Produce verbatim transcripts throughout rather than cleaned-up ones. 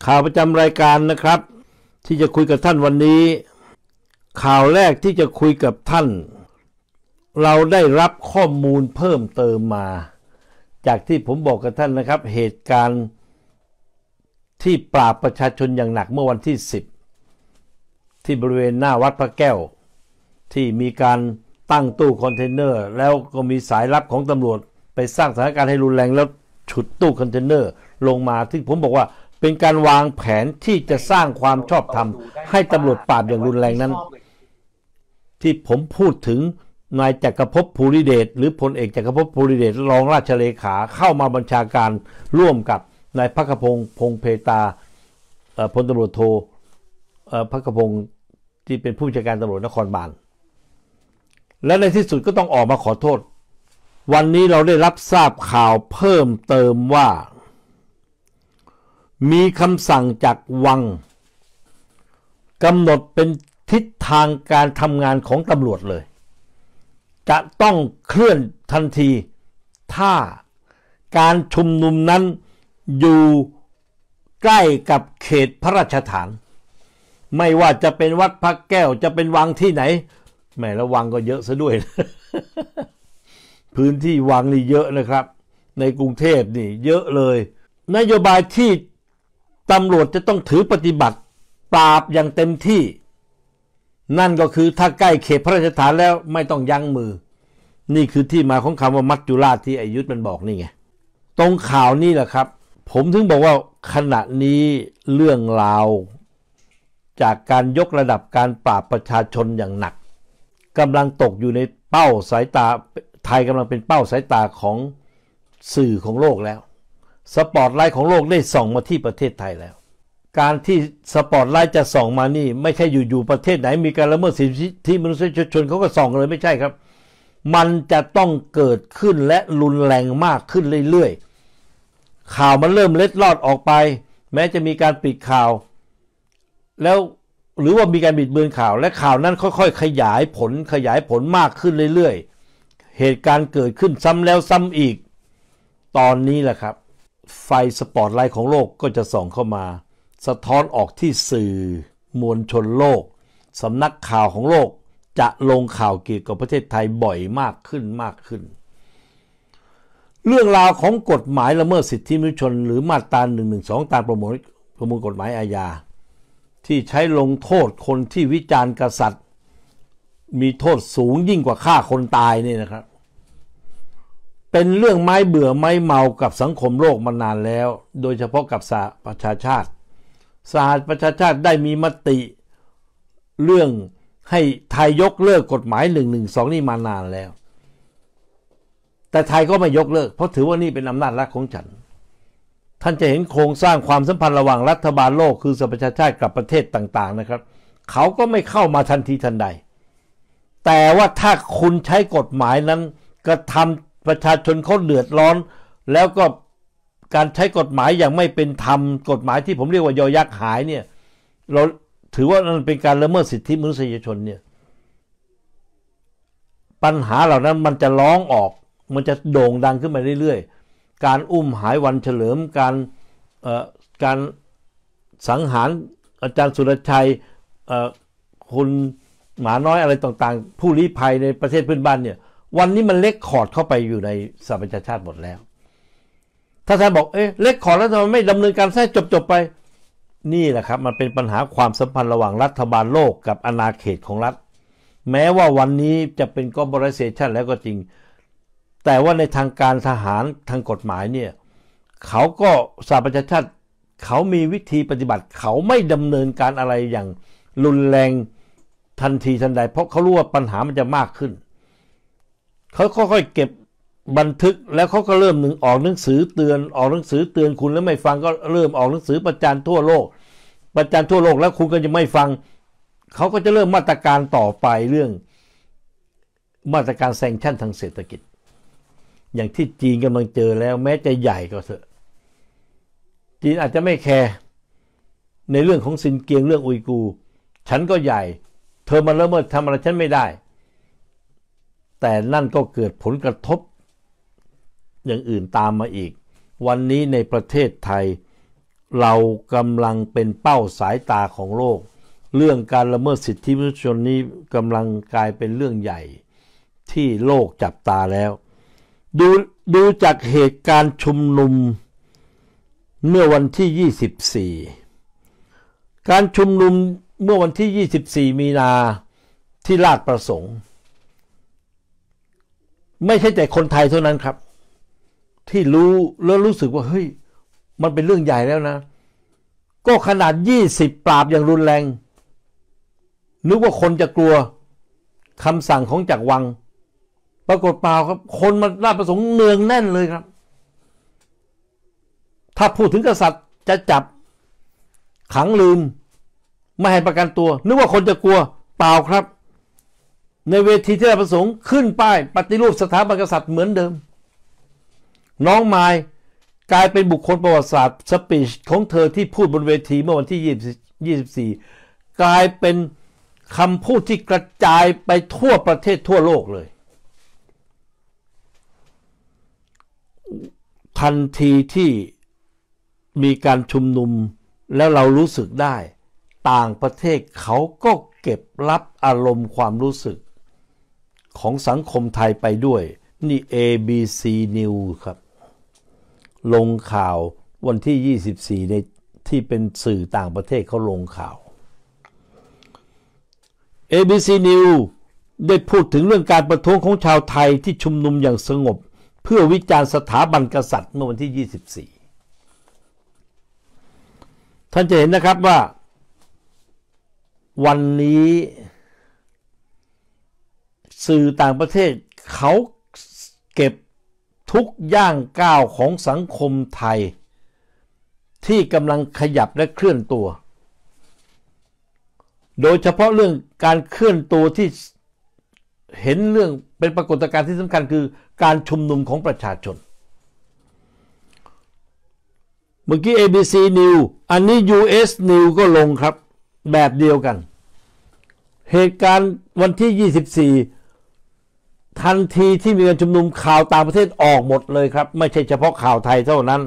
ข่าวประจำรายการนะครับที่จะคุยกับท่านวันนี้ข่าวแรกที่จะคุยกับท่านเราได้รับข้อมูลเพิ่มเติมมาจากที่ผมบอกกับท่านนะครับเหตุการณ์ที่ปราบประชาชนอย่างหนักเมื่อวันที่สิบที่บริเวณหน้าวัดพระแก้วที่มีการตั้งตู้คอนเทนเนอร์แล้วก็มีสายลับของตำรวจไปสร้างสถานการณ์ให้รุนแรงแล้วฉุดตู้คอนเทนเนอร์ลงมาที่ผมบอกว่าเป็นการวางแผนที่จะสร้างความชอบธรรมให้ตำรวจปราบอย่างรุนแรงนั้นที่ผมพูดถึงนายจักรภพภูริเดชหรือพลเอกจักรภพภูริเดชรองราชเลขาเข้ามาบัญชาการร่วมกับนายภักพงศ์พงษ์เพตาพลตำรวจโทภักพงศ์ที่เป็นผู้บัญชาการตำรวจนครบาลและในที่สุดก็ต้องออกมาขอโทษวันนี้เราได้รับทราบข่าวเพิ่มเติมว่ามีคำสั่งจากวังกำหนดเป็นทิศทางการทำงานของตำรวจเลยจะต้องเคลื่อนทันทีถ้าการชุมนุมนั้นอยู่ใกล้กับเขตพระราชฐานไม่ว่าจะเป็นวัดพระแก้วจะเป็นวังที่ไหนแม่ละวังก็เยอะซะด้วย พื้นที่วังนี่เยอะนะครับในกรุงเทพนี่เยอะเลยนโยบายที่ตำรวจจะต้องถือปฏิบัติปราบอย่างเต็มที่นั่นก็คือถ้าใกล้เขตพระราชฐานแล้วไม่ต้องยั้งมือนี่คือที่มาของคำว่ามัจจุราชที่ไอยุทธมันบอกนี่ไงตรงข่าวนี้แหละครับผมถึงบอกว่าขณะนี้เรื่องราวจากการยกระดับการปราบประชาชนอย่างหนักกำลังตกอยู่ในเป้าสายตาไทยกำลังเป็นเป้าสายตาของสื่อของโลกแล้วสปอตไลท์ของโลกได้ส่องมาที่ประเทศไทยแล้วการที่สปอตไลท์จะส่องมานี่ไม่ใช่อยู่ๆประเทศไหนมีการละเมิดสิทธิมนุษยชนเขาก็ส่องเลยไม่ใช่ครับมันจะต้องเกิดขึ้นและรุนแรงมากขึ้นเรื่อยๆข่าวมันเริ่มเล็ดลอดออกไปแม้จะมีการปิดข่าวแล้วหรือว่ามีการบิดเบือนข่าวและข่าวนั้นค่อยๆขยายผลขยายผลมากขึ้นเรื่อยๆเหตุการณ์เกิดขึ้นซ้ำแล้วซ้ำอีกตอนนี้แหละครับไฟสปอตไลท์ของโลกก็จะส่องเข้ามาสะท้อนออกที่สื่อมวลชนโลกสำนักข่าวของโลกจะลงข่าวเกี่ยวกับประเทศไทยบ่อยมากขึ้นมากขึ้นเรื่องราวของกฎหมายละเมิดสิทธิมนุษยชนหรือมาตราหนึ่งหนึ่งสองตามประมวลประมวลกฎหมายอาญาที่ใช้ลงโทษคนที่วิจารณ์กษัตริย์มีโทษสูงยิ่งกว่าฆ่าคนตายนี่นะครับเป็นเรื่องไม้เบื่อไม้เมากับสังคมโลกมานานแล้วโดยเฉพาะกับสหประชาชาติสหประชาชาติได้มีมติเรื่องให้ไทยยกเลิกกฎหมายหนึ่งหนึ่งสองนี่มานานแล้วแต่ไทยก็ไม่ยกเลิกเพราะถือว่านี่เป็นอำนาจรัฐของฉันท่านจะเห็นโครงสร้างความสัมพันธ์ระหว่างรัฐบาลโลกคือสหประชาชาติกับประเทศต่างๆนะครับเขาก็ไม่เข้ามาทันทีทันใดแต่ว่าถ้าคุณใช้กฎหมายนั้นกระทำประชาชนเขาเดือดร้อนแล้วก็การใช้กฎหมายอย่างไม่เป็นธรรมกฎหมายที่ผมเรียกว่ายอยักษ์หายเนี่ยเราถือว่ามันเป็นการละเมิดสิทธิมนุษยชนเนี่ยปัญหาเหล่านั้นมันจะร้องออกมันจะโด่งดังขึ้นมาเรื่อยๆการอุ้มหายวันเฉลิมการเอ่อการสังหารอาจารย์สุรชัยเอ่อคุณหมาน้อยอะไรต่างๆผู้ลี้ภัยในประเทศเพื่อนบ้านเนี่ยวันนี้มันเล็กคอร์ดเข้าไปอยู่ในสหประชาชาติหมดแล้วถ้าท่านบอกเอ๊ะเล็กคอร์ดแล้วทำไมไม่ดำเนินการแท้จบๆไปนี่แหละครับมันเป็นปัญหาความสัมพันธ์ระหว่างรัฐบาลโลกกับอาณาเขตของรัฐแม้ว่าวันนี้จะเป็น globalization แล้วก็จริงแต่ว่าในทางการทหารทางกฎหมายเนี่ยเขาก็สหประชาชาติเขามีวิธีปฏิบัติเขาไม่ดำเนินการอะไรอย่างรุนแรงทันทีทันใดเพราะเขารู้ว่าปัญหามันจะมากขึ้นเขาค่อยๆเก็บบันทึกแล้วเขาก็เริ่มหนึ่งออกหนังสือเตือนออกหนังสือเตือนคุณแล้วไม่ฟังก็เริ่มออกหนังสือประจานทั่วโลกประจานทั่วโลกแล้วคุณก็จะไม่ฟังเขาก็จะเริ่มมาตรการต่อไปเรื่องมาตรการแซงชั่นทางเศรษฐกิจอย่างที่จีนกำลังเจอแล้วแม้จะใหญ่ก็เถอะจีนอาจจะไม่แคร์ในเรื่องของซินเกียงเรื่องอุยกูร์ฉันก็ใหญ่เธอมาละเมิดทำอะไรฉันไม่ได้แต่นั่นก็เกิดผลกระทบอย่างอื่นตามมาอีกวันนี้ในประเทศไทยเรากำลังเป็นเป้าสายตาของโลกเรื่องการละเมิดสิทธิมนุษยชนนี้กำลังกลายเป็นเรื่องใหญ่ที่โลกจับตาแล้วดูดูจากเหตุการณ์ชุมนุมเมื่อวันที่ยี่สิบสี่การชุมนุมเมื่อวันที่ยี่สิบสี่มีนาที่ลาดประสงค์ไม่ใช่แต่คนไทยเท่านั้นครับที่รู้แล้วรู้สึกว่าเฮ้ยมันเป็นเรื่องใหญ่แล้วนะก็ขนาดยี่สิบปราบอย่างรุนแรงนึกว่าคนจะกลัวคำสั่งของจักรวรรดิปรากฏเปล่าครับคนมาลาดประสงค์เนืองแน่นเลยครับถ้าพูดถึงกษัตริย์จะจับขังลืมไม่ให้ประกันตัวนึกว่าคนจะกลัวเปล่าครับในเวทีที่ลาดประสงค์ขึ้นป้ายปฏิรูปสถาบันกษัตริย์เหมือนเดิมน้องไมล์กลายเป็นบุคคลประวัติศาสตร์สปีชของเธอที่พูดบนเวทีเมื่อวันที่ยี่สิบสี่กลายเป็นคำพูดที่กระจายไปทั่วประเทศทั่วโลกเลยทันทีที่มีการชุมนุมแล้วเรารู้สึกได้ต่างประเทศเขาก็เก็บรับอารมณ์ความรู้สึกของสังคมไทยไปด้วยนี่ เอ บี ซี News ครับลงข่าววันที่ยี่สิบสี่ในที่เป็นสื่อต่างประเทศเขาลงข่าว เอ บี ซี News ได้พูดถึงเรื่องการประท้วงของชาวไทยที่ชุมนุมอย่างสงบเพื่อวิจารณ์สถาบันกษัตริย์เมื่อวันที่ยี่สิบสี่ท่านจะเห็นนะครับว่าวันนี้สื่อต่างประเทศเขาเก็บทุกย่างก้าวของสังคมไทยที่กำลังขยับและเคลื่อนตัวโดยเฉพาะเรื่องการเคลื่อนตัวที่เห็นเรื่องเป็นปรากฏการณ์ที่สำคัญคือการชุมนุมของประชาชนเมื่อกี้ เอ บี ซี News อันนี้ ยู เอส News ก็ลงครับแบบเดียวกันเหตุการณ์วันที่ยี่สิบสี่ทันทีที่มีการชุมนุมข่าวต่างประเทศออกหมดเลยครับไม่ใช่เฉพาะข่าวไทยเท่านั้น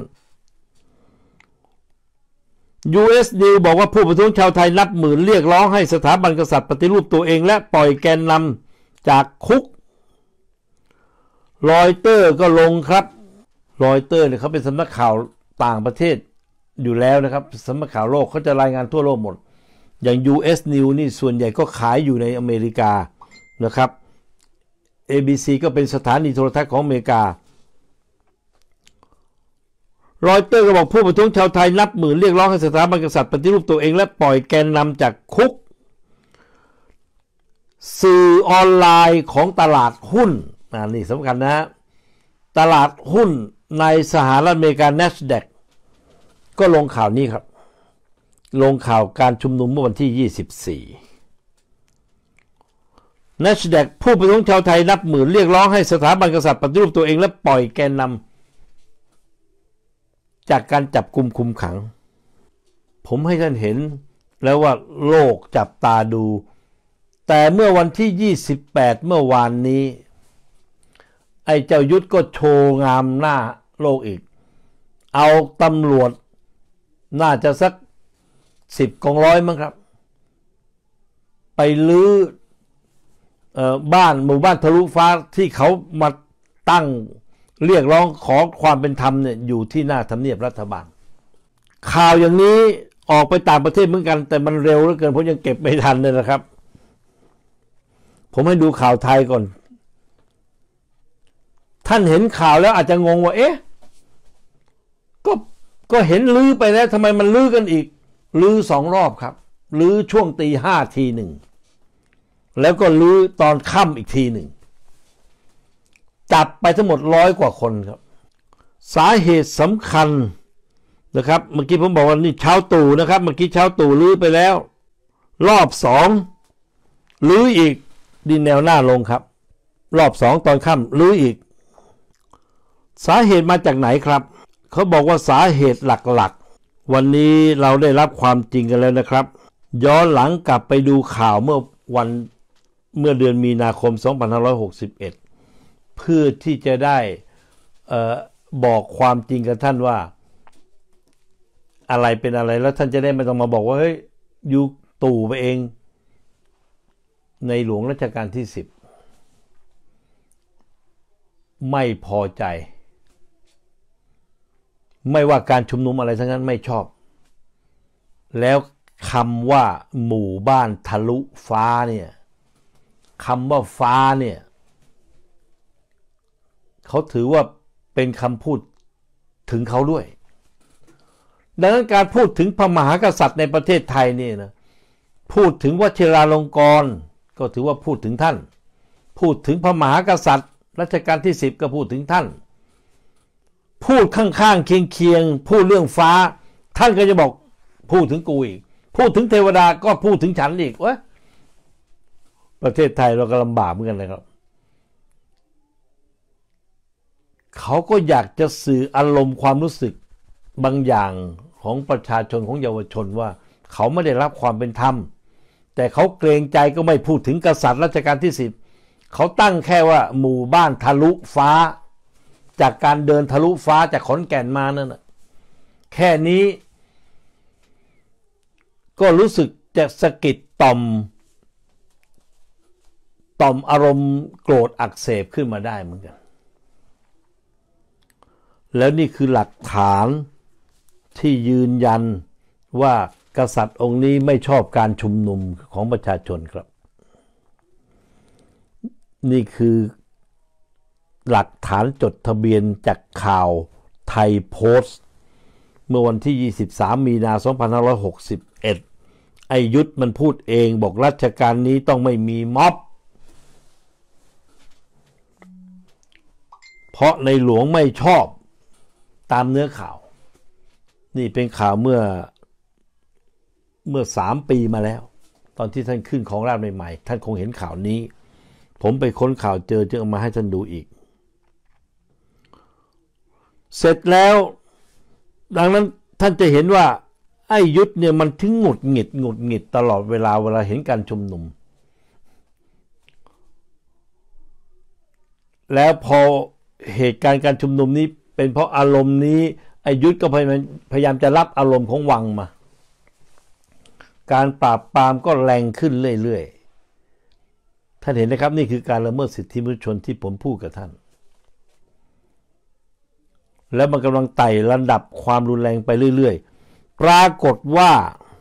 ยู เอส News บอกว่าผู้ประท้วงชาวไทยนับหมื่นเรียกร้องให้สถาบันกษัตริย์ปฏิรูปตัวเองและปล่อยแกนนำจากคุกรอยเตอร์ก็ลงครับรอยเตอร์เนี่ยเขาเป็นสำนักข่าวต่างประเทศอยู่แล้วนะครับสำนักข่าวโลกเขาจะรายงานทั่วโลกหมดอย่าง ยู เอส News นี่ส่วนใหญ่ก็ขายอยู่ในอเมริกานะครับ เอ บี ซี ก็เป็นสถานีโทรทัศน์ของอเมริการอยเตอร์ก็บอกผู้ประท้วงชาวไทยนับหมื่นเรียกร้องให้สถาบันกษัตริย์ปฏิรูปตัวเองและปล่อยแกนนำจากคุกสื่อออนไลน์ของตลาดหุ้นอ่านี่สำคัญนะฮะตลาดหุ้นในสหรัฐอเมริกา NASDAQ ก็ลงข่าวนี้ครับลงข่าวการชุมนุมเมื่อวันที่ยี่สิบสี่ NASDAQ ผู้ประท้วงชาวไทยนับหมื่นเรียกร้องให้สถาบันกษัตริย์ปฏิรูปตัวเองและปล่อยแกนนำจากการจับกุมคุมขังผมให้ท่านเห็นแล้วว่าโลกจับตาดูแต่เมื่อวันที่ยี่สิบแปดเมื่อวานนี้ไอ้เจ้ายุทธก็โชว์งามหน้าโลกอีกเอาตำรวจน่าจะสักสิบกองร้อยมั้งครับไปลื้อเอ่อบ้านหมู่บ้านทะลุฟ้าที่เขามาตั้งเรียกร้องขอความเป็นธรรมเนี่ยอยู่ที่หน้าทำเนียบรัฐบาลข่าวอย่างนี้ออกไปต่างประเทศเหมือนกันแต่มันเร็วเหลือเกินผมยังเก็บไม่ทันเลยนะครับผมให้ดูข่าวไทยก่อนท่านเห็นข่าวแล้วอาจจะงงว่าเอ๊ะก็ก็เห็นลื้อไปแล้วทำไมมันลื้อกันอีกลื้อสองรอบครับลื้อช่วงตีห้าทีหนึ่งแล้วก็ลื้อตอนค่ำอีกทีหนึ่งจับไปทั้งหมดร้อยกว่าคนครับสาเหตุสำคัญนะครับเมื่อกี้ผมบอกว่านี่เช้าตู่นะครับเมื่อกี้เช้าตู่ลื้อไปแล้วรอบสองลื้ออีกดินแนวหน้าลงครับรอบสองตอนค่ำลื้ออีกสาเหตุมาจากไหนครับเขาบอกว่าสาเหตุหลักๆวันนี้เราได้รับความจริงกันแล้วนะครับย้อนหลังกลับไปดูข่าวเมื่อวันเมื่อเดือนมีนาคมสองพันห้าร้อยหกสิบเอ็ดเพื่อที่จะได้เอ่อบอกความจริงกับท่านว่าอะไรเป็นอะไรแล้วท่านจะได้ไม่ต้องมาบอกว่าเฮ้ยอยู่ตู่ไปเองในหลวงรัชกาลที่สิบไม่พอใจไม่ว่าการชุมนุมอะไรทั้งนั้นไม่ชอบแล้วคำว่าหมู่บ้านทะลุฟ้าเนี่ยคำว่าฟ้าเนี่ยเขาถือว่าเป็นคำพูดถึงเขาด้วยดังนั้นการพูดถึงพระมหากษัตริย์ในประเทศไทยนี่นะพูดถึงวชิราลงกรณ์ก็ถือว่าพูดถึงท่านพูดถึงพระมหากษัตริย์รัชกาลที่สิบก็พูดถึงท่านพูดข้างๆเคียงๆพูดเรื่องฟ้าท่านก็จะบอกพูดถึงกูอีกพูดถึงเทวดาก็พูดถึงฉันอีกวะประเทศไทยเราก็ลำบากเหมือนกันนะครับเขาก็อยากจะสื่ออารมณ์ความรู้สึกบางอย่างของประชาชนของเยาวชนว่าเขาไม่ได้รับความเป็นธรรมแต่เขาเกรงใจก็ไม่พูดถึงกษัตริย์รัชกาลที่สิบเขาตั้งแค่ว่าหมู่บ้านทะลุฟ้าจากการเดินทะลุฟ้าจากขอนแก่นมานั่นนะแค่นี้ก็รู้สึกจะสะกิดต่อมต่อมอารมณ์โกรธอักเสบขึ้นมาได้เหมือนกันแล้วนี่คือหลักฐานที่ยืนยันว่ากษัตริย์องค์นี้ไม่ชอบการชุมนุมของประชาชนครับนี่คือหลักฐานจดทะเบียนจากข่าวไทยโพสต์เมื่อวันที่ยี่สิบสามมีนาคมสองพันห้าร้อยหกสิบเอ็ดไอยุทธมันพูดเองบอกรัชกาลนี้ต้องไม่มีม็อบเพราะในหลวงไม่ชอบตามเนื้อข่าวนี่เป็นข่าวเมื่อเมื่อสามปีมาแล้วตอนที่ท่านขึ้นของราชย์ใหม่ๆท่านคงเห็นข่าวนี้ผมไปค้นข่าวเจอจึงเอามาให้ท่านดูอีกเสร็จแล้วดังนั้นท่านจะเห็นว่าไอ้ยุทธเนี่ยมันถึงหงุดหงิดหงุดหงิดตลอดเวลาเวลาเห็นการชุมนุมแล้วพอเหตุการณ์การชุมนุมนี้เป็นเพราะอารมณ์นี้ไอ้ยุทธก็พยายามพยายามจะรับอารมณ์ของวังมาการปราบปรามก็แรงขึ้นเรื่อยๆท่านเห็นนะครับนี่คือการละเมิดสิทธิมนุษยชนที่ผมพูดกับท่านแล้วมันกำลังไต่ระดับความรุนแรงไปเรื่อยๆปรากฏว่า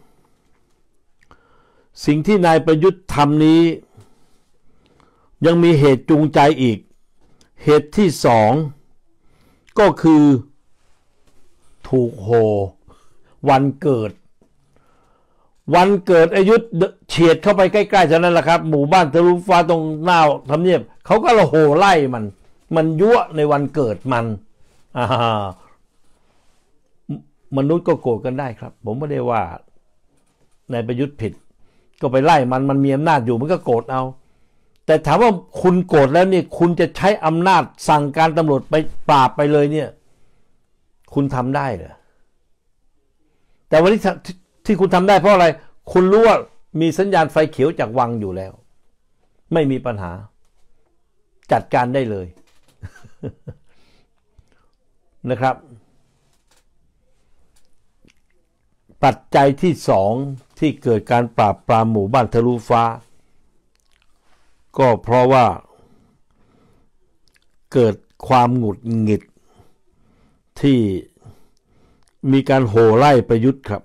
สิ่งที่นายประยุทธ์ทำนี้ยังมีเหตุจูงใจอีกเหตุที่สองก็คือถูกโหวันเกิดวันเกิดอายุเฉียดเข้าไปใกล้ๆเท่านั้นแหละครับหมู่บ้านทะลุฟ้าตรงหน้าทำเนียบเขาก็ละโหไล่มันมันยั่วในวันเกิดมันอ่ามนุษย์ก็โกรธกันได้ครับผมไม่ได้ว่านายประยุทธ์ผิดก็ไปไล่มันมันมีอำนาจอยู่มันก็โกรธเอาแต่ถามว่าคุณโกรธแล้วนี่คุณจะใช้อำนาจสั่งการตำรวจไปปราบไปเลยเนี่ยคุณทำได้เหรอแต่วันนี้ที่คุณทำได้เพราะอะไรคุณรู้ว่ามีสัญญาณไฟเขียวจากวังอยู่แล้วไม่มีปัญหาจัดการได้เลย นะครับปัจจัยที่สองที่เกิดการปราบปรามหมู่บ้านทะลุฟ้าก็เพราะว่าเกิดความหงุดหงิดที่มีการโห่ไล่ประยุทธ์ครับ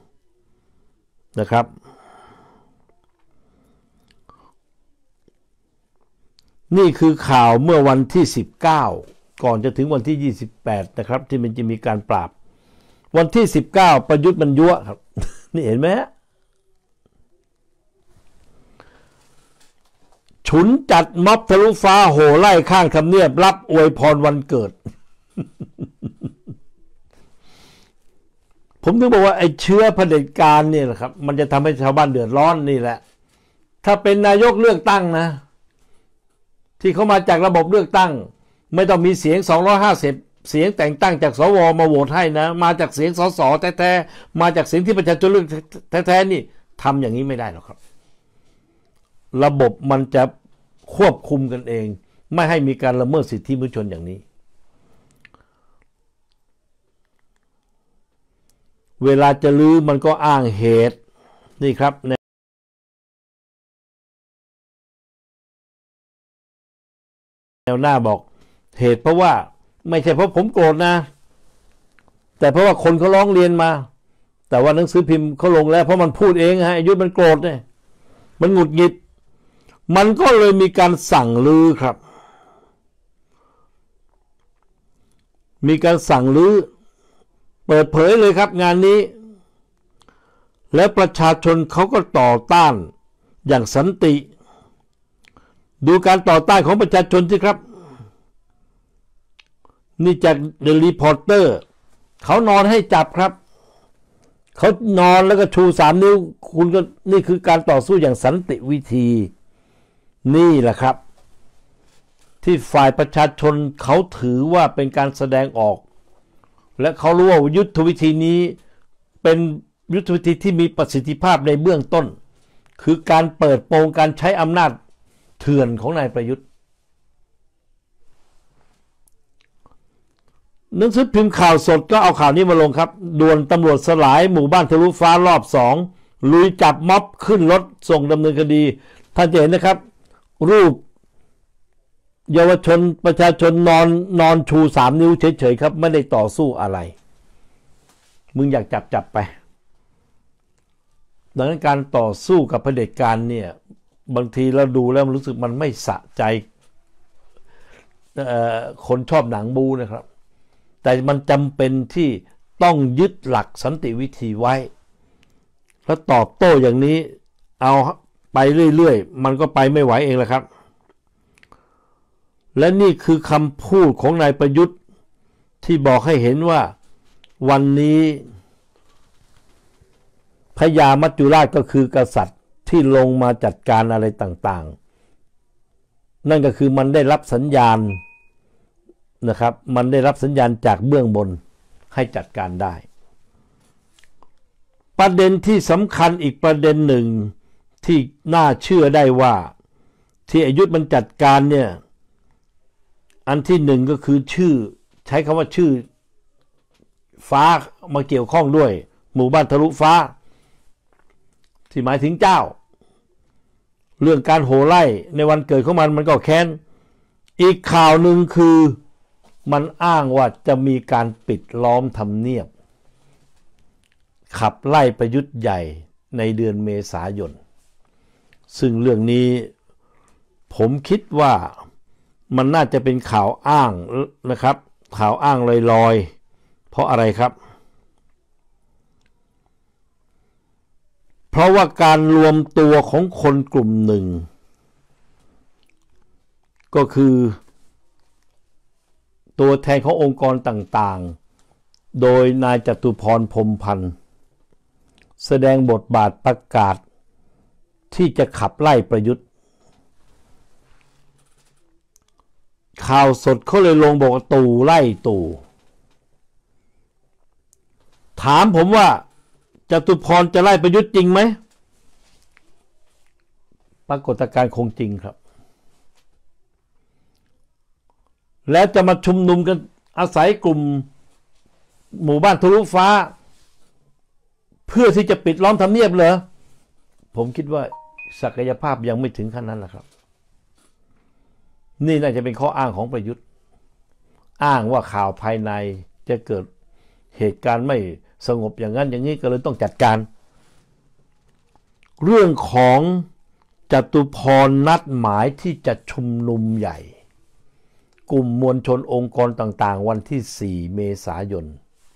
นะครับนี่คือข่าวเมื่อวันที่สิบเก้าก่อนจะถึงวันที่ยี่สิบแปดนะครับที่มันจะมีการปราบวันที่สิบเก้าประยุทธ์มันยั่วครับ นี่เห็นไหมฮะฉุนจัดม็อบทะลุฟ้าโห่ไล่ข้างทำเนียบรับอวยพรวันเกิด ผมถึงบอกว่าไอ้เชื้อเผด็จการเนี่ยแหละครับมันจะทำให้ชาวบ้านเดือดร้อนนี่แหละถ้าเป็นนายกเลือกตั้งนะที่เขามาจากระบบเลือกตั้งไม่ต้องมีเสียงสองร้อยห้าสิบเสียงแต่งตั้งจากสวมาโหวตให้นะมาจากเสียงสสแท้ๆมาจากเสียงที่ประชาชนเลือกแท้ๆนี่ทำอย่างนี้ไม่ได้หรอกครับระบบมันจะควบคุมกันเองไม่ให้มีการละเมิดสิทธิมนุษยชนอย่างนี้เวลาจะลื้อมันก็อ้างเหตุนี่ครับแนวหน้าบอกเหตุเพราะว่าไม่ใช่เพราะผมโกรธนะแต่เพราะว่าคนเขาร้องเรียนมาแต่ว่าหนังสือพิมพ์เขาลงแล้วเพราะมันพูดเองฮะยุทธมันโกรธเนี่ยมันหงุดหงิดมันก็เลยมีการสั่งลื้อครับมีการสั่งลื้อเปิดเผยเลยครับงานนี้และประชาชนเขาก็ต่อต้านอย่างสันติดูการต่อต้านของประชาชนสิครับนี่จากเดอะรีพอร์เตอร์เขานอนให้จับครับเขานอนแล้วก็ชูสามนิ้วคุณก็นี่คือการต่อสู้อย่างสันติวิธีนี่แหละครับที่ฝ่ายประชาชนเขาถือว่าเป็นการแสดงออกและเขารู้ว่ายุทธวิธีนี้เป็นยุทธวิธีที่มีประสิทธิภาพในเบื้องต้นคือการเปิดโปงการใช้อำนาจเถื่อนของนายประยุทธ์หนังสือพิมพ์ข่าวสดก็เอาข่าวนี้มาลงครับด่วนตำรวจสลายหมู่บ้านทะลุฟ้ารอบสองลุยจับม็อบขึ้นรถส่งดำเนินคดีท่านจะเห็นนะครับรูปเยาวชนประชาชนนอนนอนชูสามนิ้วเฉยๆครับไม่ได้ต่อสู้อะไรมึงอยากจับจับไปดังนั้นการต่อสู้กับเผด็จการเนี่ยบางทีเราดูแล้วมันรู้สึกมันไม่สะใจคนชอบหนังบูนะครับแต่มันจำเป็นที่ต้องยึดหลักสันติวิธีไว้แล้วตอบโต้อย่างนี้เอาไปเรื่อยๆมันก็ไปไม่ไหวเองแหละครับและนี่คือคำพูดของนายประยุทธ์ที่บอกให้เห็นว่าวันนี้พญามัจจุราชก็คือกษัตริย์ที่ลงมาจัดการอะไรต่างๆนั่นก็คือมันได้รับสัญญาณนะครับมันได้รับสัญญาณจากเบื้องบนให้จัดการได้ประเด็นที่สำคัญอีกประเด็นหนึ่งที่น่าเชื่อได้ว่าที่อยุธมันจัดการเนี่ยอันที่หนึ่งก็คือชื่อใช้คำว่าชื่อฟ้ามาเกี่ยวข้องด้วยหมู่บ้านทะลุฟ้าที่หมายถึงเจ้าเรื่องการโห่ไล่ในวันเกิดของมันมันก็แค้นอีกข่าวหนึ่งคือมันอ้างว่าจะมีการปิดล้อมทำเนียบขับไล่ประยุทธ์ใหญ่ในเดือนเมษายนซึ่งเรื่องนี้ผมคิดว่ามันน่าจะเป็นข่าวอ้างนะครับข่าวอ้างลอยๆเพราะอะไรครับเพราะว่าการรวมตัวของคนกลุ่มหนึ่งก็คือตัวแทนขององค์กรต่างๆโดยนายจตุพรพรหมพันธ์แสดงบทบาทประกาศที่จะขับไล่ประยุทธ์ข่าวสดเขาเลยลงบอกว่าตู่ไล่ตู่ถามผมว่าจตุพรจะไล่ประยุทธ์จริงไหมปรากฏการณ์คงจริงครับแล้วจะมาชุมนุมกันอาศัยกลุ่มหมู่บ้านทะลุฟ้าเพื่อที่จะปิดล้อมทำเนียบเหรอผมคิดว่าศักยภาพยังไม่ถึงขั้นนั้นแหละครับนี่น่าจะเป็นข้ออ้างของประยุทธ์อ้างว่าข่าวภายในจะเกิดเหตุการณ์ไม่สงบอย่างนั้นอย่างนี้ก็เลยต้องจัดการเรื่องของจตุพรนัดหมายที่จะชุมนุมใหญ่กลุ่มมวลชนองค์กรต่างๆวันที่สี่เมษายน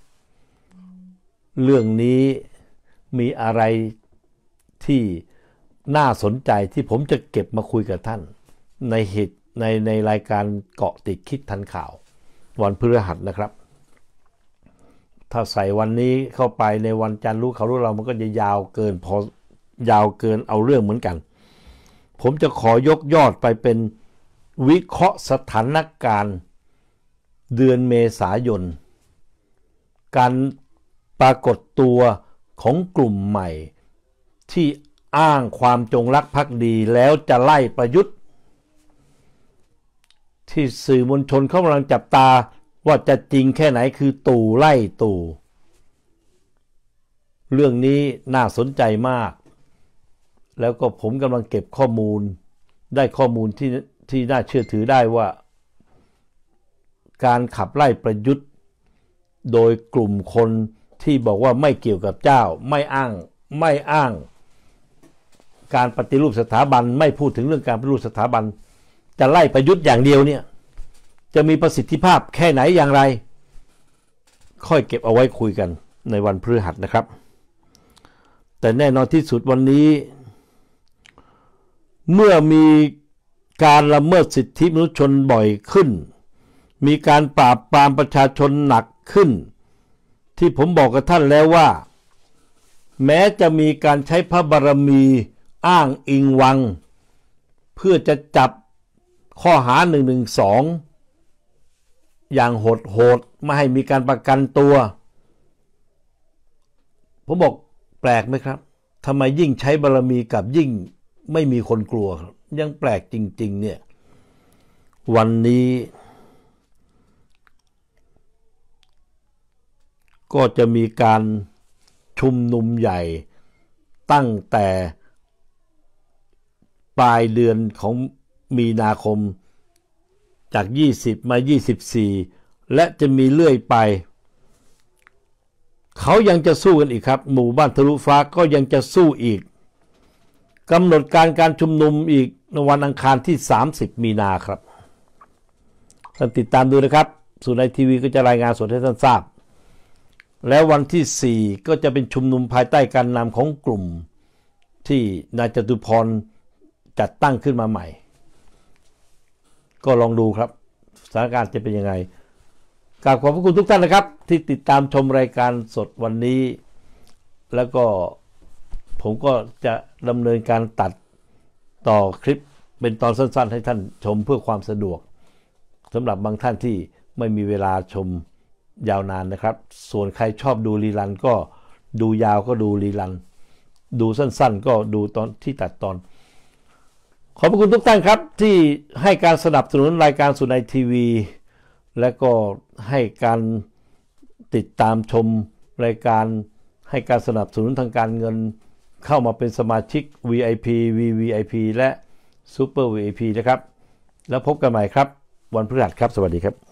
เรื่องนี้มีอะไรที่น่าสนใจที่ผมจะเก็บมาคุยกับท่านในเหตุในในรายการเกาะติดคิดทันข่าววันพฤหัสนะครับถ้าใส่วันนี้เข้าไปในวันจันทร์รู้เขารู้เรามันก็จะยาวเกินพอยาวเกินเอาเรื่องเหมือนกันผมจะขอยกยอดไปเป็นวิเคราะห์สถานการณ์เดือนเมษายนการปรากฏตัวของกลุ่มใหม่ที่อ้างความจงรักภักดีแล้วจะไล่ประยุทธ์ที่สื่อมวลชนเขากำลังจับตาว่าจะจริงแค่ไหนคือตู่ไล่ตู่เรื่องนี้น่าสนใจมากแล้วก็ผมกำลังเก็บข้อมูลได้ข้อมูลที่ที่น่าเชื่อถือได้ว่าการขับไล่ประยุทธ์โดยกลุ่มคนที่บอกว่าไม่เกี่ยวกับเจ้าไม่อ้างไม่อ้างการปฏิรูปสถาบันไม่พูดถึงเรื่องการปฏิรูปสถาบันจะไล่ประยุทธ์อย่างเดียวเนี่ยจะมีประสิทธิภาพแค่ไหนอย่างไรค่อยเก็บเอาไว้คุยกันในวันพฤหัสนะครับแต่แน่นอนที่สุดวันนี้เมื่อมีการละเมิดสิทธิมนุษยชนบ่อยขึ้นมีการปราบปรามประชาชนหนักขึ้นที่ผมบอกกับท่านแล้วว่าแม้จะมีการใช้พระบารมีอ้างอิงวังเพื่อจะจับข้อหาหนึ่งหนึ่งสองอย่างโหดๆไม่ให้มีการประกันตัวผมบอกแปลกไหมครับทำไมยิ่งใช้บารมีกับยิ่งไม่มีคนกลัวครับยังแปลกจริงๆเนี่ยวันนี้ก็จะมีการชุมนุมใหญ่ตั้งแต่ปลายเดือนของมีนาคมจากยี่สิบมายี่สิบสี่และจะมีเรื่อยไปเขายังจะสู้กันอีกครับหมู่บ้านทะลุฟ้าก็ยังจะสู้อีกกำหนดการการชุมนุมอีกในวันอังคารที่สามสิบมีนาครับท่านติดตามดูนะครับสุนัยทีวีก็จะรายงานสดให้ท่านทราบแล้ววันที่สี่ก็จะเป็นชุมนุมภายใต้การนำของกลุ่มที่นายจตุพรจัดตั้งขึ้นมาใหม่ก็ลองดูครับสถานการณ์จะเป็นยังไงกราบขอบพระคุณทุกท่านนะครับที่ติดตามชมรายการสดวันนี้แล้วก็ผมก็จะดำเนินการตัดต่อคลิปเป็นตอนสั้นๆให้ท่านชมเพื่อความสะดวกสำหรับบางท่านที่ไม่มีเวลาชมยาวนานนะครับส่วนใครชอบดูรีลันก็ดูยาวก็ดูรีลันดูสั้นๆก็ดูตอนที่ตัดตอนขอบพระคุณทุกท่านครับที่ให้การสนับสนุนรายการสุนัยทีวีและก็ให้การติดตามชมรายการให้การสนับสนุนทางการเงินเข้ามาเป็นสมาชิก วี ไอ พี วี วี ไอ พี และ Super วี ไอ พี นะครับแล้วพบกันใหม่ครับวันพฤหัสครับสวัสดีครับ